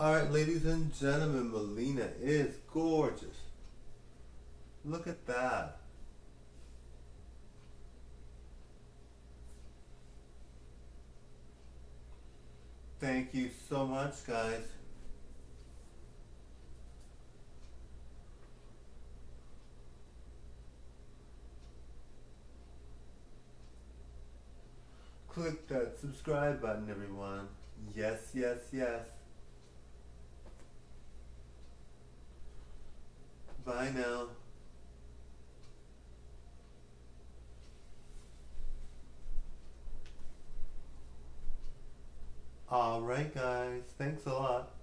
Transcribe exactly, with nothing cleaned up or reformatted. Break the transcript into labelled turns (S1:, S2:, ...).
S1: Alright, ladies and gentlemen, Mileena is gorgeous. Look at that. Thank you so much, guys. Click that subscribe button, everyone. Yes, yes, yes. Bye now. Alright, guys. Thanks a lot.